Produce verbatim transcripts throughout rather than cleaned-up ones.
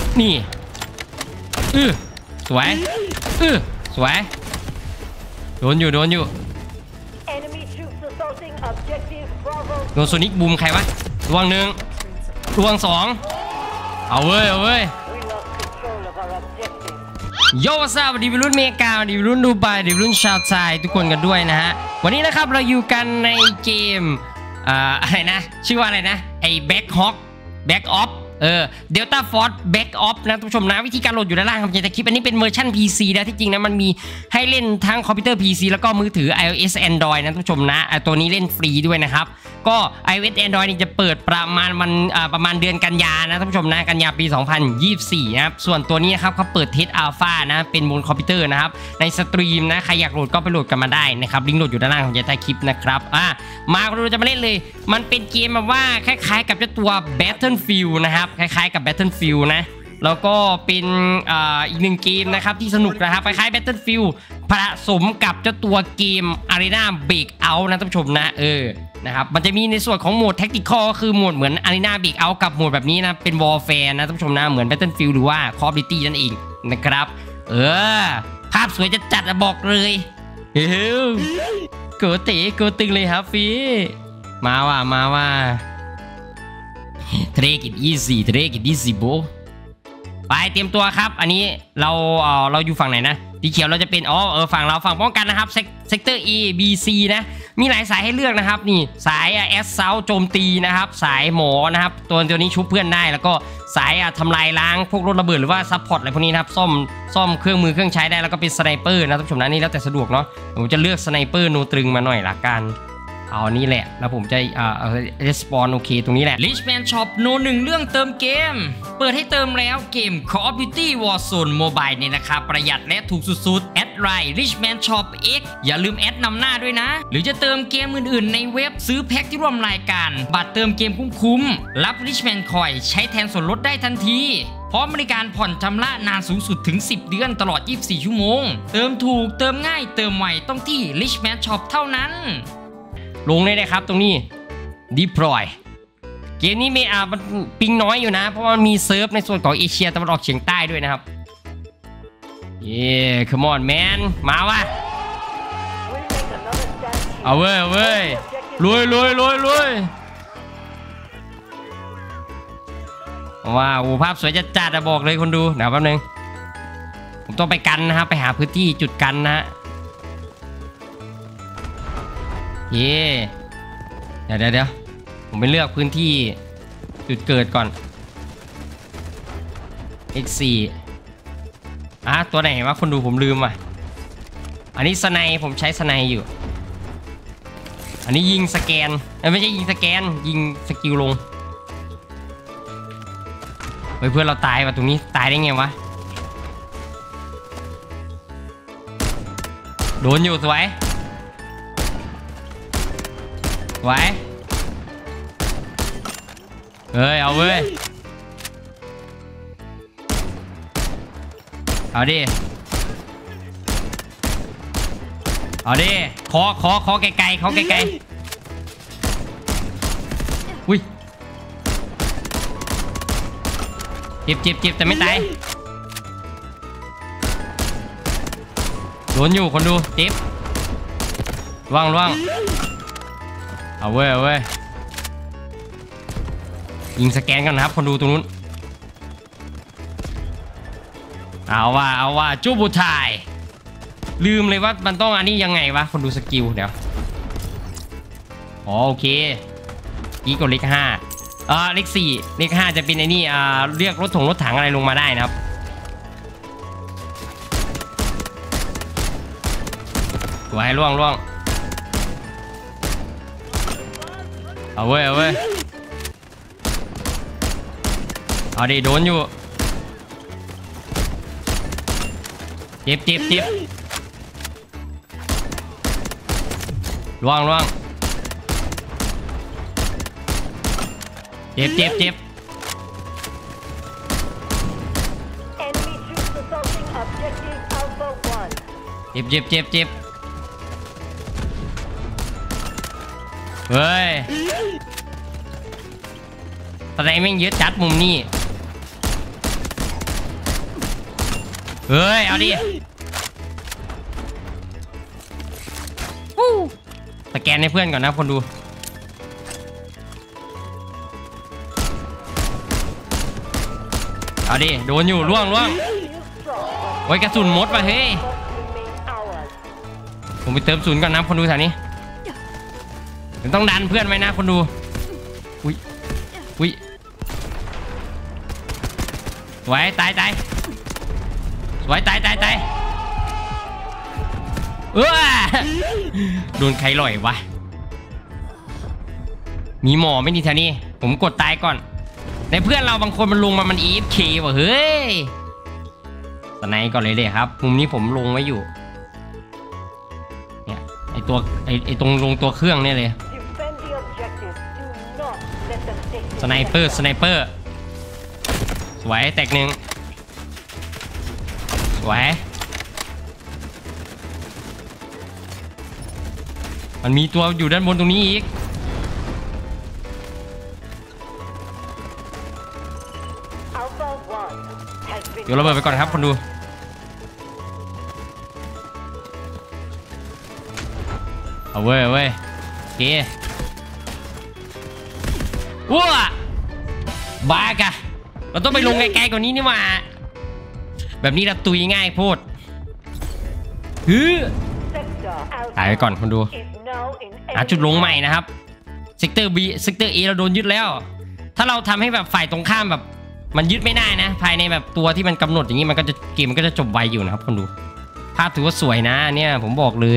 นี่อือสวยอือสวยโดนอยู่โดนอยู่โดนโซนิกบูมใครวะดวงหนึ่งดวงสองเอาเว้ยเอาเว้ยโยซาดีวิรุ่นเมกาดีวิรุ่นดูไบดีวิรุ่นชาวไทยทุกคนกันด้วยนะฮะวันนี้นะครับเราอยู่กันในเกมอ่าอะไรนะชื่อว่าอะไรนะไอ้แบ็คฮอคแบ็คออฟเออเดลต้าฟอร์สแบ็กออฟนะทุกผู้ชมนะวิธีการโหลดอยู่ด้านล่างครับจะคลิปอันนี้เป็นเวอร์ชัน พี ซี นะที่จริงนะมันมีให้เล่นทั้งคอมพิวเตอร์ พี ซี แล้วก็มือถือ iOS Android นะทุกผู้ชมนะตัวนี้เล่นฟรีด้วยนะครับก็ iOS Android นี่จะเปิดประมาณมันประมาณเดือนกันยานะท่านผู้ชมนะกันยาปีสองพันยี่สิบสี่นะครับส่วนตัวนี้นะครับเขาเปิดเทสอัลฟานะเป็นบนคอมพิวเตอร์นะครับในสตรีมนะใครอยากโหลดก็ไปโหลดกันมาได้นะครับลิงก์โหลดอยู่ด้านล่างของใต้คลิปนะครับอ่ะมาเราจะมาเล่นเลยมันเป็นเกมแบบว่าคล้ายๆกับเจ้าตัว Battlefield นะครับคล้ายๆกับ Battlefield นะแล้วก็เป็นอ่าอีกหนึ่งเกมนะครับที่สนุกนะครับคล้ายๆ Battlefield ผสมกับเจ้าตัวเกม Arena Breakout นะท่านผู้ชมนะเออนะครับมันจะมีในส่วนของโหมด Tactical ก็คือโหมดเหมือน Arena Breakout กับโหมดแบบนี้นะเป็น Warfare นะท่านผู้ชมนะเหมือน Battlefield หรือว่า Call of Duty นั่นเองนะครับเออภาพสวยจะจัดบอกเลยเฮ้ยเกิดเตะเกิดตึงเลยครับฟีมาว่ามาว่าเทรกิดอีซี่เทรกิดอีซี่โบไปเตรียมตัวครับอันนี้เราเออเราอยู่ฝั่งไหนนะสีเขียวเราจะเป็นอ๋อเออฝั่งเราฝั่งป้องกันนะครับเซกเตอร์ A B C นะมีหลายสายให้เลือกนะครับนี่สายแอสเซาโจมตีนะครับสายหมอนะครับตัวตัวนี้ชุบเพื่อนได้แล้วก็สายทำลายล้างพวกรถระเบิดหรือว่าซัพพอร์ตอะไรพวกนี้นะครับซ่อมซ่อมเครื่องมือเครื่องใช้ได้แล้วก็เป็นสไนเปอร์นะท่านผู้ชมนะนี่แล้วแต่สะดวกเนาะผมจะเลือกสไนเปอร์โนตรึงมาหน่อยละกันเอานี่แหละแล้วผมจะอ่าเรสปอนโอเคตรงนี้แหละ Richman Shop โนหนึ่งเรื่องเติมเกมเปิดให้เติมแล้วเกม Call of Duty Warzone Mobile ในราคาประหยัดและถูกสุดๆแอดไลน์ Richman Shop X อย่าลืมแอดนำหน้าด้วยนะหรือจะเติมเกมอื่นๆในเว็บซื้อแพ็คที่ร่วมรายการบัตรเติมเกมคุ้มๆรับ Richman Coin ใช้แทนส่วนลดได้ทันทีพร้อมบริการผ่อนชำระนานสูงสุดถึงสิบเดือนตลอดยี่สิบสี่ชั่วโมงเติมถูกเติมง่ายเติมไวต้องที่ Richman Shop เท่านั้นลงเลยนะครับตรงนี้ deploy เกมนี้มีอ่ามันปิงน้อยอยู่นะเพราะว่ามีเซิร์ฟในส่วนของเอเชียตะวันออกเฉียงใต้ด้วยนะครับเย้ come on man มาวะเอาเว้ยเอาเว้ยลุยลุยลุยลุยว้าวภาพสวยจัดจัดบอกเลยคนดูเดี๋ยวแป๊บนึงผมต้องไปกันนะครับไปหาพื้นที่จุดกันนะเย่เดี๋ยวเดี๋ยวเดี๋ยวผมไปเลือกพื้นที่จุดเกิดก่อน เอ็กซ์ โฟร์ อ่ะตัวไหนวะคนดูผมลืมอ่ะอันนี้สไนผมใช้สไนอยู่อันนี้ยิงสแกนไม่ใช่ยิงสแกนยิงสกิลลงเฮ้ยเพื่อนเราตายว่ะตรงนี้ตายได้ไงวะโดนอยู่สวยไว้เฮ้ยเอาเว้ยเอาดิเอาดิขอขอขอไกลๆขอไกลๆอุ้ยเจ็บเจ็บเจ็บแต่ไม่ตายโดนอยู่คนดูเจ็บว่างว่างเอาเว้ยเอาเว้ยยิงสแกนกันนะครับคนดูตรงนู้นเอาว่าเอาว่าจูบูทายลืมเลยว่ามันต้องอันนี้ยังไงวะคนดูสกิลเดี๋ยวอ๋อโอเคอีกกดเลขห้าเออเลขสี่เลขห้าจะเป็นไอ้นี่อ่าเรียกรถถงรถถังอะไรลงมาได้นะครับไว้ล่วงล่วงเอาเว้ยเอาเว้ยเอาดิโดนอยู่เจ็บเจ็บเจ็บล่วงล่วงเจ็บเจ็บเจ็บเจ็บเจ็บเจ็บเจ็บเฮ้ยตอนไหนแม่งเยอะจัดมุมนี้เฮ้ยเอาดิสแกนให้เพื่อนก่อนนะคนดูเอาดิโดนอยู่ล่วงล่วงโอ้ยกระสุนหมดว่ะเฮ้ยผมไปเติมศูนย์ก่อนนะคนดูแถวนี้ต้องดันเพื่อนไว้นะคนดูอุ้ยอุ้ยสวยตายตายสวยตายตายตายเออโดนใครลอยวะมีหมอไม่ดีแถวนี้ผมกดตายก่อนในเพื่อนเราบางคนมันลงมามัน อี เอฟ เค ว่ะเฮ้ยสไนก่อนเลยเลยครับมุมนี้ผมลงไว้อยู่เนี่ยไอตัวไอไอตรงลงตัวเครื่องเนี่ยเลยสไนเปอร์สไนเปอร์สวยแตกหนึ่งสวยมันมีตัวอยู่ด้านบนตรงนี้อีกเดี๋ยวระเบิดไปก่อนครับคนดูเอาเว้ยเว้ยโอเคว้าบ้ากะเราต้องไปลงไกลๆกว่านี้นี่มาแบบนี้เราตุยง่ายโพดฮือตายไปก่อนคนดูหาจุดลงใหม่นะครับเซกเตอร์ B เซกเตอร์ A เราโดนยึดแล้วถ้าเราทำให้แบบฝ่ายตรงข้ามแบบมันยึดไม่ได้นะภายในแบบตัวที่มันกำหนดอย่างนี้มันก็จะเกมมันก็จะจบไวอยู่นะครับคนดูภาพถือว่าสวยนะเนี่ยผมบอกเลย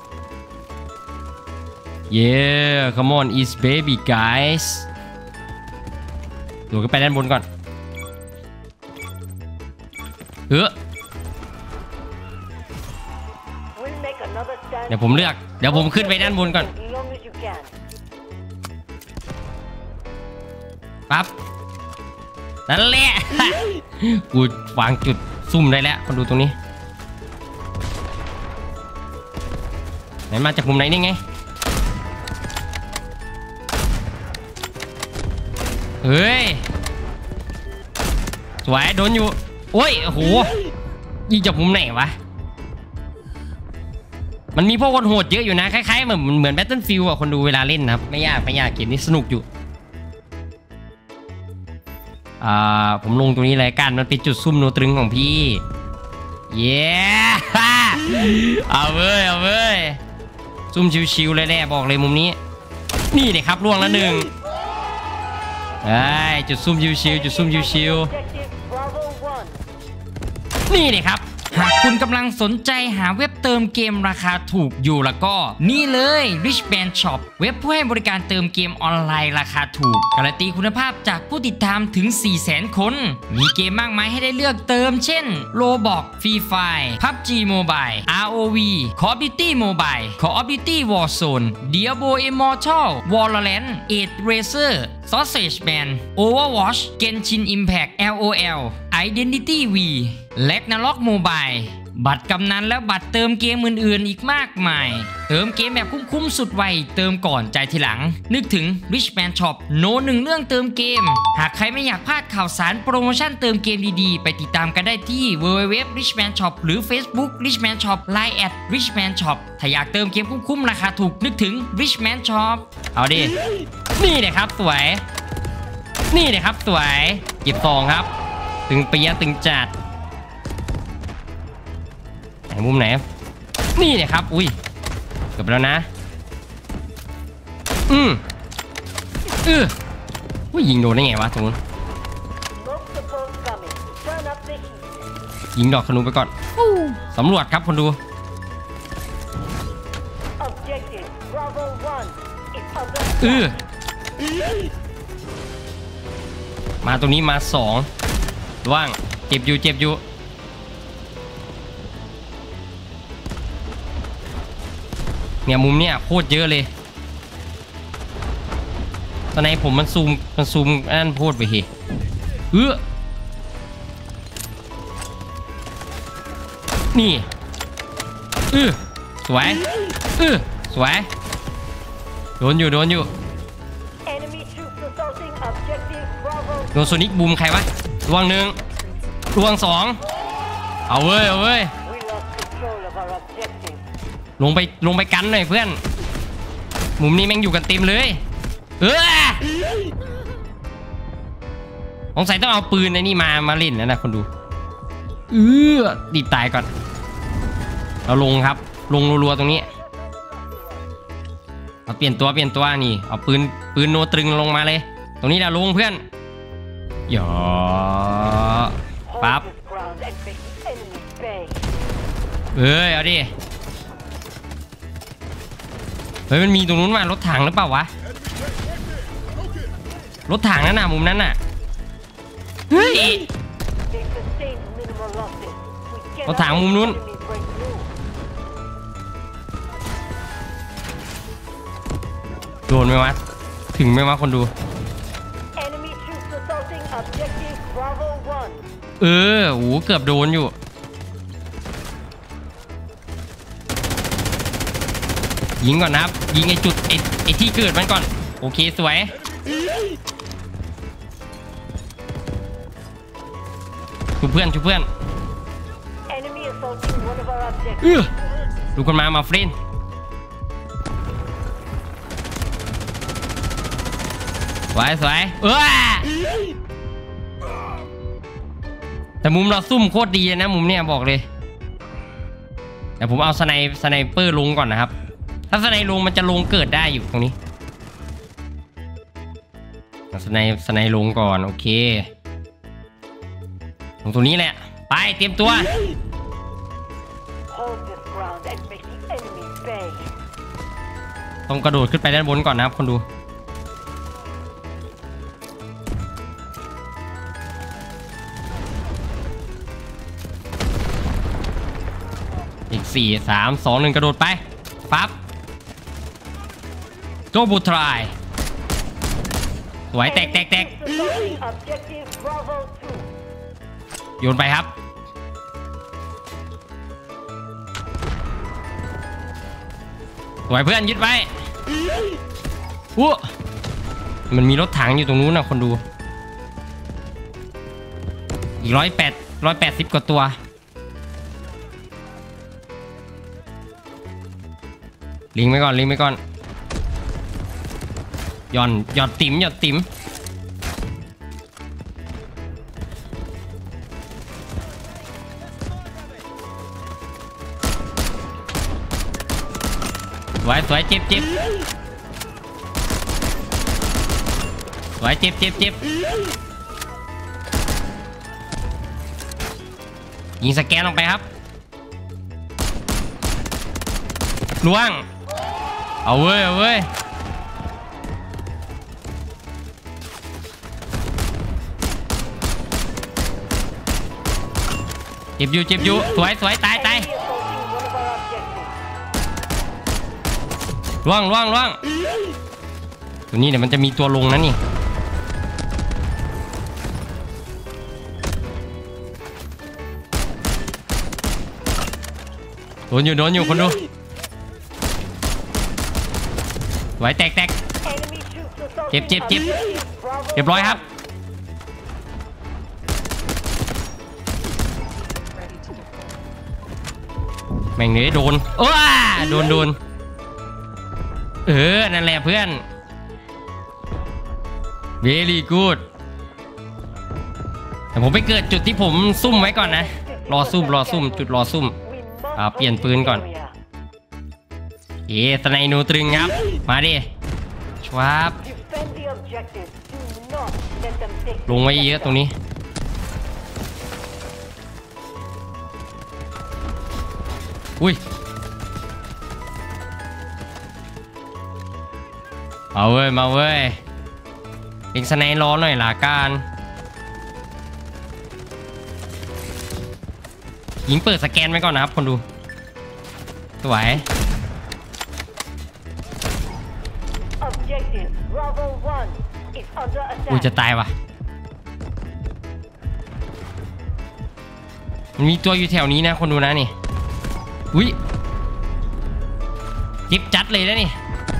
yeah come on is baby guys ดูก็ไปด้านบนก่อนเออเดี๋ยวผมเลือกเดี๋ยวผมขึ้นไปด้านบนก่อนปั๊บนั่นแหละกูวางจุดซุ่มได้แล้วคนดูตรงนี้ไหนมาจากมุมไหนนี่ไงเฮ้ยสวยโดนอยู่โอ้ยโอ้โหยิงจากมุมไหนวะมันมีพวกคนโหดเยอะอยู่นะคล้ายๆเหมือนเหมือน Battlefield อ่ะคนดูเวลาเล่นนะครับไม่ยากไม่ยากเกมนี้สนุกอยู่อ่าผมลงตรงนี้เลยกันมันเป็นจุดซุ่มโนตรึงของพี่เย้เอาเว้ยเอาเว้ยซุ่มชิวๆเลยแหละบอกเลยมุมนี้นี่เลยครับล่วงละหนึ่งไอ้จุดซุ่มชิวๆจุดซุ่มชิวๆนี่เลยครับหากคุณกำลังสนใจหาเว็บเติมเกมราคาถูกอยู่แล้วก็นี่เลย Richman Shop เว็บผู้ให้บริการเติมเกมออนไลน์ราคาถูกการันตีคุณภาพจากผู้ติดตามถึง สี่แสน คนมีเกมมากมายให้ได้เลือกเติมเช่น Roblox Free Fire พับจี Mobile อาร์ โอ วี Call of Duty Mobile Call of Duty Warzone Diablo Immortal Valorant Age Racer Sausage Man Overwatch Genshin Impact แอล โอ แอล Identity V Ragnarok Mobile บัตรกำนันและบัตรเติมเกมอื่นๆอีกมากมายเติมเกมแบบคุ้มๆสุดไวเติมก่อนจ่ายทีหลังนึกถึง Richman Shop โนหนึ่งเรื่องเติมเกมหากใครไม่อยากพลาดข่าวสารโปรโมชั่นเติมเกมดีๆไปติดตามกันได้ที่ ดับเบิลยู ดับเบิลยู ดับเบิลยู ดอท richman shop หรือ Facebook Richman Shop ไลน์ แอท richman shop ถ้าอยากเติมเกมคุ้มๆราคาถูกนึกถึง Richman Shop เอาดินี่เลยครับสวยนี่เลยครับสวยเก็บตองครับตึงเปียตึงจัดไหนมุมไหนนี่เลยครับอุ้ยเกือบแล้วนะอืมอืออุ้ยยิงโดนได้ไงวะตรงนู้นยิงดอกขนุนไปก่อนสำรวจครับคนดูอือมาตรงนี้มาสองว่างเจ็บอยู่เจ็บอยู่เนี่ยมุมเนี่ยโคตรเยอะเลยตอนไหนผมมันซูมมันซูมอันโพดไปเหเออนี่เออสวยเออสวยโดนอยู่โดนอยู่โดนโซนิกบูมใครวะรวงหนึ่งรวงสองเอาเว้ยเอาเว้ยลงไปลงไปกันหน่อยเพื่อนมุมนี้แม่งอยู่กันเต็มเลยเออสงสัยต้องเอาปืนไอ้นี่มามาเล่นนะนะคนดูเออดีบตายก่อนเราลงครับลงรัวๆตรงนี้เอาเปลี่ยนตัวเปลี่ยนตัวนี่เอาปืนปืนโนตรึงลงมาเลยตรงนี้เราลงเพื่อนหยอปั๊บเอ้ยเอาดิเฮ้ยมันมีตรงนู้นมารถถังหรือเปล่าวะรถถังนั่นน่ะมุมนั้นน่ะเฮ้ยรถถังมุมนู้นโดนไหมวะถึงไหมวะคนดูเออโหเกือบโดนอยู่ยิงก่อนนะครับยิงไอจุดไอไอที่เกิดมันก่อนโอเคสวยชูเพื่อนชูเพื่อนเออดูคนมามาเฟรนสวยสวยเออแต่มุมเราซุ่มโคตรดีนะมุมเนี้ยบอกเลยแต่ผมเอาสไนสไนเปอร์ลงก่อนนะครับถ้าสไนลงมันจะลงเกิดได้อยู่ตรงนี้สไนสไนลงก่อนโอเคตรงตัวนี้แหละไปเตรียมตัวต้องกระโดดขึ้นไปด้านบนก่อนนะครับคนดูอีกสี่สามสองหนึ่งกระโดดไปปั๊บโจบูทรายสวยแตกแตกแตกโยนไปครับสวยเพื่อนยึดไว้อู้มันมีรถถังอยู่ตรงนู้นนะคนดูอีกร้อยแปดร้อยแปดสิบกว่าตัวลิงไปก่อนลิงไปก่อนย่อนหยอดติ๋มหยอดติ๋มสวยสวยเจ็บเจ็บสวยเจ็บเจ็บเจ็บยิงสแกนลงไปครับล่วงเอาเว้ยเอาเว้ยเจ็บอยู่เจ็บอยู่สวยสวยตายตายล่วงล่วงล่วงตัวนี้เดี๋ยวมันจะมีตัวลงนะนี่โดนอยู่โดนอยู่คนดูสวยแตกแตกเจ็บเจ็บเจ็บเรียบร้อยครับแม่งเลยโดนโอ้โดนโดนเออนั่นแหละเพื่อน very good แต่ผมไปเกิดจุดที่ผมซุ่มไว้ก่อนนะรอซุ่มรอซุ่มจุดรอซุ่มอ่าเปลี่ยนปืนก่อนเอ๊ะสไนโนตรึงครับมาดิชวับลงไว้เยอะตรงนี้อุ้ยเอาเว้ยมาเว้ยเองสไนร้อนหน่อยละกันยิงเปิดสแกนไว้ก่อนนะครับคนดูสวยอุ้ยจะตายวะมันมีตัวอยู่แถวนี้นะคนดูนะนี่อุ้ยจิ๊บจัดเลยนะนี่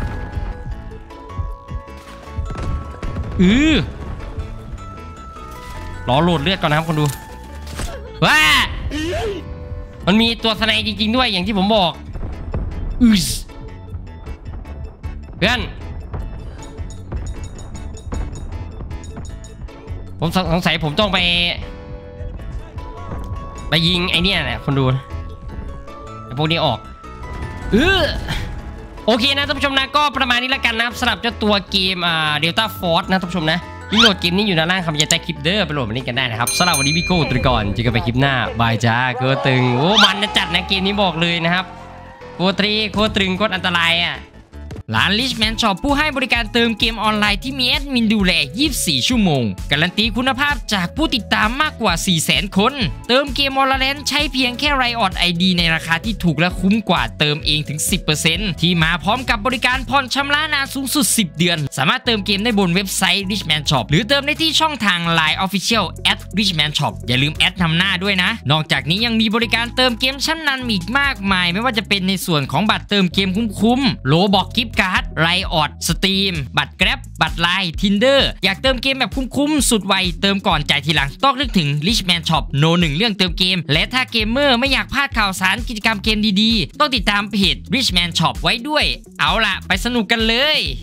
อือรอโหลดเลือดก่อนนะครับคนดูว้ามันมีตัวสไนจริงๆด้วยอย่างที่ผมบอกอืสเพื่อนผมสงสัยผมต้องไปไปยิงไอเนี่ยแหละคนดูไอพวกนี้ออกเออโอเคนะท่านผู้ชมนะก็ประมาณนี้แล้วกันนะครับสำหรับเจ้าตัวเกมอ่าเดลต้าฟอร์สนะท่านผู้ชมนะลิงก์โหลดเกมนี้อยู่ด้านล่างคำบรรยายใต้คลิปเด้อไปโหลดมาเล่นกันได้นะครับสำหรับวันนี้พี่โก้ตรีก่อนเจอกันไปคลิปหน้าบายจ้าโคตรตึงโอ้มันจะจัดนะเกมนี้บอกเลยนะครับโคตรตรีโคตรตึงโคตรอันตรายอ่ะร้าน Richman Shop ผู้ให้บริการเติมเกมออนไลน์ที่มีแอดมินดูแลยี่สิบสี่ชั่วโมงการันตีคุณภาพจากผู้ติดตามมากกว่า สี่แสน คนเติมเกม Valorant ใช้เพียงแค่ Riot ไอ ดี ในราคาที่ถูกและคุ้มกว่าเติมเองถึง สิบเปอร์เซ็นต์ ที่มาพร้อมกับบริการผ่อนชำระนานสูงสุดสิบเดือนสามารถเติมเกมได้บนเว็บไซต์ Richman Shop หรือเติมได้ที่ช่องทาง ไลน์ Official แอท Richman Shop อย่าลืมแอดนำหน้าด้วยนะนอกจากนี้ยังมีบริการเติมเกมชั้นนำอีกมากมายไม่ว่าจะเป็นในส่วนของบัตรเติมเกมคุ้มๆโลบอกกิฟต์การ์ดไรออดสตรีมบัตรแกร็บบัตรไลน์ Tinder อยากเติมเกมแบบคุ้มๆสุดไวเติมก่อนจ่ายทีหลังต้องนึกถึง Richman Shop โนหนึ่งเรื่องเติมเกมและถ้าเกมเมอร์ไม่อยากพลาดข่าวสารกิจกรรมเกมดีๆต้องติดตามเพจ Richman Shop ไว้ด้วยเอาล่ะไปสนุกกันเลย